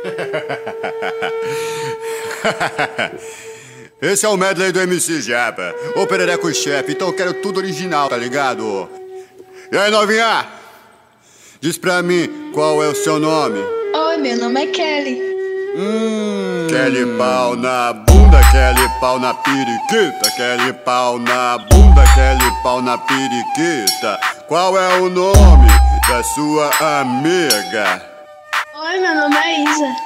Esse é o medley do MC Japa, o Perereco Chefe, então eu quero tudo original, tá ligado? E aí, novinha? Diz pra mim qual é o seu nome. Oi, meu nome é Kelly. Kelly pau na bunda, Kelly pau na periquita, Kelly pau na bunda, Kelly pau na periquita. Qual é o nome da sua amiga? Oi, meu nome é Isa.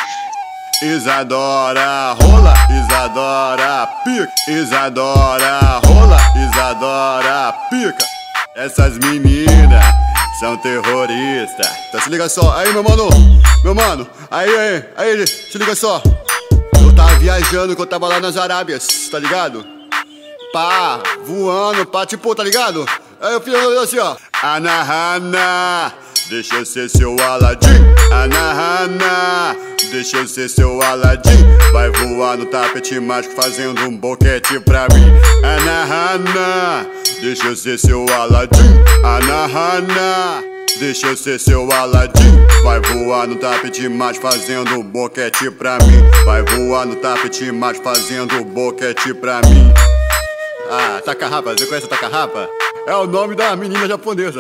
Isadora rola, Isadora pica, Isadora rola, Isadora pica. Essas meninas são terroristas. Então se liga só, aí meu mano, aí, se liga só. Eu tava viajando que eu tava lá nas Arábias, tá ligado? Pá, voando, pá, tipo, tá ligado? Aí eu fiz assim, ó. Anahana, deixa eu ser seu Aladim. Anahana, deixa eu ser seu Aladim. Vai voar no tapete mágico fazendo um boquete pra mim. Anahana, deixa eu ser seu Aladim. Anahana, deixa eu ser seu Aladim. Vai voar no tapete mágico fazendo um boquete pra mim. Vai voar no tapete mágico fazendo um boquete pra mim. Ah, Takarapa, você conhece a Takarapa? É o nome da menina japonesa.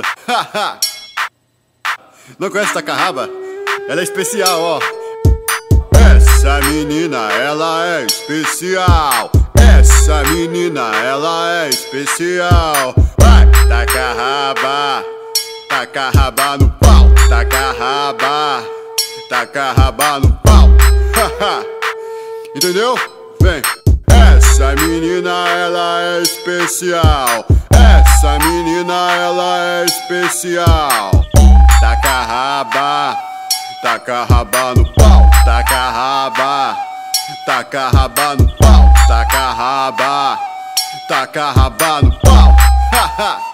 Não conhece a Takarapa? Ela é especial, ó. Essa menina, ela é especial. Essa menina, ela é especial. Vai, Takarapa, Takarapa no pau. Takarapa, Takarapa no pau. Entendeu? Vem. Essa menina, ela é especial. Essa menina, ela é especial. Takarapa, Takarapa no pau. Takarapa, Takarapa no pau. Takarapa, Takarapa no pau.